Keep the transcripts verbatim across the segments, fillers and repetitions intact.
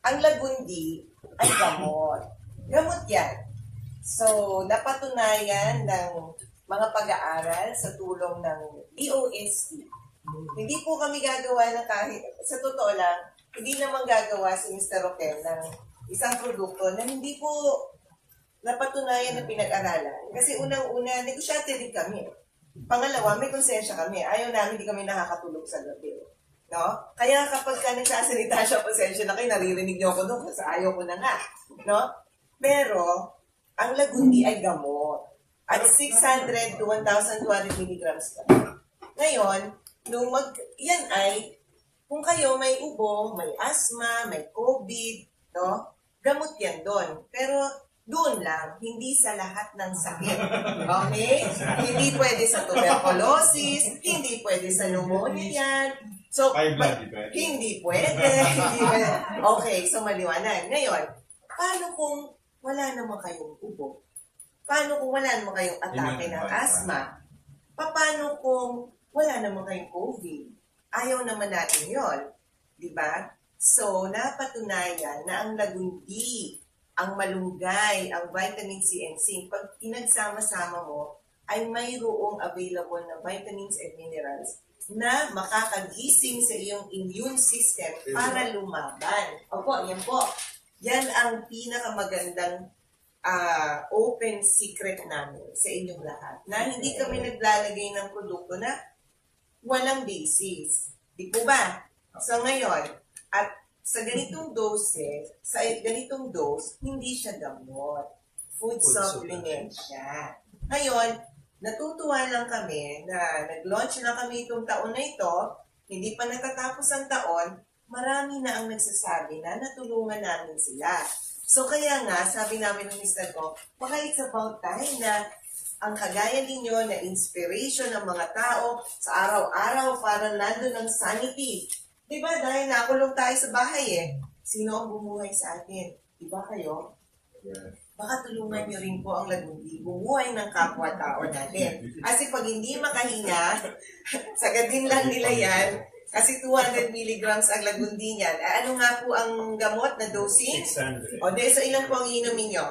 ang lagundi ay gamot. Gamot yan. So, napatunayan ng mga pag-aaral sa tulong ng D O S T. Hindi po kami gagawa ng kahit, sa totoo lang, hindi naman gagawa si Mister Roquel ng isang produkto na hindi po napatunayan na pinag-aralan. Kasi unang-una, negosyante din kami. Pangalawa, may konsensya kami. Ayaw namin, hindi kami nakakatulog sa gabi. No? Kaya kapag ka nagsasalita siya, konsensya na kayo, naririnig niyo ako doon kasi ayaw ko na nga. No? Pero, ang lagundi ay gamot. At six hundred to one thousand two hundred milligrams ka. Ngayon, nung mag, yan ay, kung kayo may ubo, may asthma, may COVID, no? Gamot yan doon. Pero, doon lang, hindi sa lahat ng sakit. Okay? Hindi pwede sa tuberculosis, hindi pwede sa pneumonia yan. So, hindi pwede. Hindi pwede. Okay, so maliwanag. Ngayon, paano kung wala naman kayong ubo? Paano kung wala naman kayong atake ng asthma? Paano kung wala naman kayong COVID? Ayaw naman natin yon, di ba? So, napatunayan na ang lagundi, ang malunggay, ang vitamin C and zinc, pag pinagsama-sama mo, ay mayroong available na vitamins and minerals na makakagising sa iyong immune system para lumaban. Opo, yan po. Yan ang pinakamagandang uh, open secret namin sa inyong lahat. Na hindi kami naglalagay ng produkto na walang basis. Di po ba? So ngayon, at sa ganitong dose, sa ganitong dose, hindi siya gamot. Food, Food supplement siya. Ngayon, natutuwa lang kami na nag-launch na kami itong taon na ito, hindi pa natatapos ang taon, marami na ang nagsasabi na natulungan namin sila. So kaya nga, sabi namin ng mister ko, baka it's about time na ang kagaya ninyo na inspiration ng mga tao sa araw-araw para nandun ang sanity. Diba? Dahil nakulong tayo sa bahay eh. Sino ang bumuhay sa atin? Diba kayo? Yes. Baka tulungan nyo rin po ang lagundi. Bumuhay ng kapwa-tao natin. Kasi pag hindi makahinga, sagadin lang nila yan. Kasi two hundred milligrams ang lagundi niyan. Eh, ano nga po ang gamot na dosing? six hundred. O, de, so ilan po ang inumin nyo?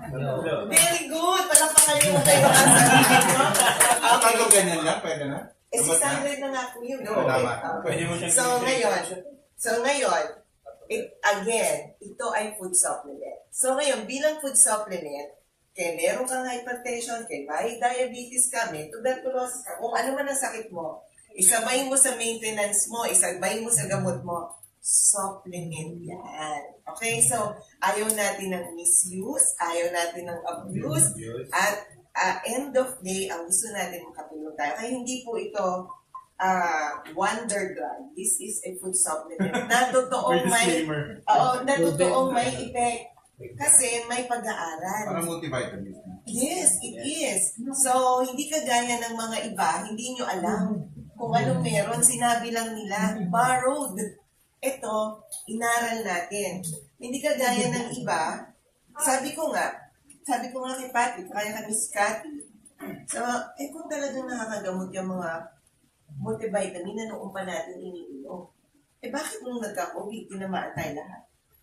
Very good! Palakpakan nyo kayo ang sarili nyo. Kapag ganyan lang, pwede na? Eh, six hundred na nga po yun. No? Pwede mo siyang so, ngayon, so, ngayon, it, again, ito ay food supplement. So, ngayon, bilang food supplement, kaya meron kang hypertension, kaya may diabetes ka, may tuberculosis ka, kung ano man ang sakit mo, isabay mo sa maintenance mo, isabay mo sa gamot mo, supplement yan. Okay? So, ayaw natin ng misuse, ayaw natin ng abuse, at uh, end of day, ang gusto natin makatulong tayo. Kaya hindi po ito uh, wonder drug. This is a food supplement. Na totoong may, oo, na totoong may effect. Kasi may pag-aaral. Parang multivitamin. Yes, it is. So, hindi kagaya ng mga iba, hindi nyo alam kung anong meron, sinabi lang nila, borrowed. Ito, inaral natin. Hindi kagaya ng iba, sabi ko nga, sabi ko nga kay Patrick, kaya kami si Cathy, so, eh kung talagang nakakagamot yung mga multivitamin na noong pa natin iniinom, eh bakit nung nagka-COVID, tinamaan tayo lahat?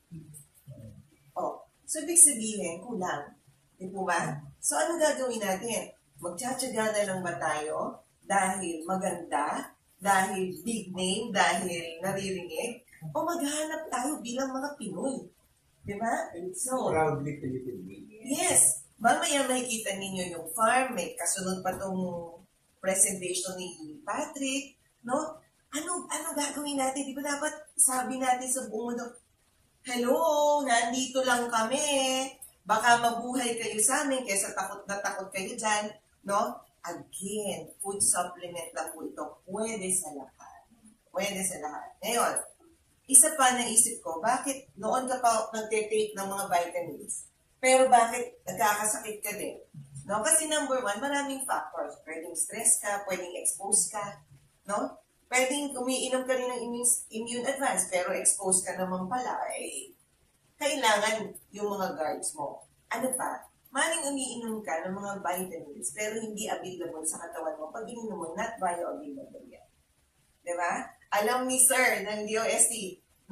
Oh, so ibig sabihin, kulang. Di po ba? So, ano gagawin natin? Magtsatsaga na lang ba tayo? Dahil maganda, dahil big name, dahil naririnig, o maghanap tayo bilang mga Pinoy. Di ba? So, proudly Philippine. Yes. Mamaya makikita ninyo yung farm, may kasunod pa tong presentation ni Patrick, no? Ano, ano gagawin natin? Di ba dapat sabi natin sa buong mundo, hello, nandito lang kami. Baka mabuhay kayo sa amin kaysa takot na takot kayo dyan, no? Again, food supplement lang po ito. Pwede sa lahat. Pwede sa lahat. Ngayon, isa pa naisip ko, bakit noon ka pa nagtitake ng mga vitamins, pero bakit nagkakasakit ka din? No? Kasi number one, maraming factors. Pwedeng stress ka, pwedeng expose ka, no? Pwedeng umiinom ka rin ng immune, immune advance, pero expose ka naman pala, eh, kailangan yung mga guards mo. Ano pa? Maling umiinom ka ng mga vitamins, pero hindi available sa katawan mo. Pag ininom mo, not bioavailable yan. Diba? Alam ni Sir ng D O S T, no?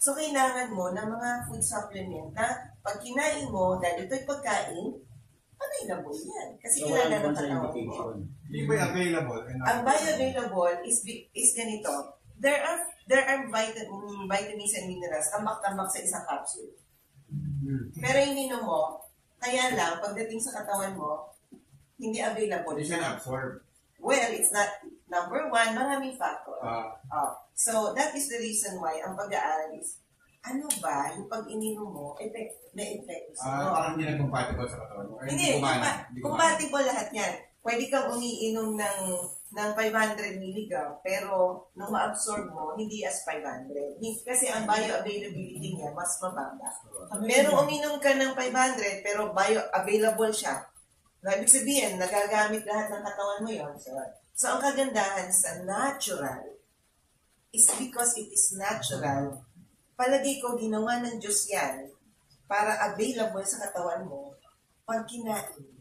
So, kailangan mo ng mga food supplement na pag kinain mo, dahil ito'y pagkain, available yan. Kasi So, kilala walang ng katawan mo. contraindication. Hindi ba yung available? Ang bioavailable is bi- is ganito. There are there are vitamin, vitamins and minerals tambak-tambak sa isang capsule. Pero yung ininom mo, kaya lang, pagdating sa katawan mo, hindi available. Hindi siya na-absorb. Well, it's not, number one, maraming factor. Ah. Oh, so, that is the reason why ang pag-aaral is, ano ba, yung pag ininom mo, effect, may effect. So, Ah, parang hindi na compatible sa katawan mo. Or hindi, kumana. compa- Hindi kumana. compatible lahat yan. Pwede kang umiinom ng ng five hundred milligram, pero nung ma-absorb mo, hindi as five hundred. Kasi ang bioavailability niya, mas mababa. Pero uminom ka ng five hundred, pero bioavailable siya. Na, ibig sabihin, nagagamit lahat ng katawan mo yon. So, so, ang kagandahan sa natural is because it is natural. Palagi ko, ginawa ng Diyos yan para available sa katawan mo pag kinain.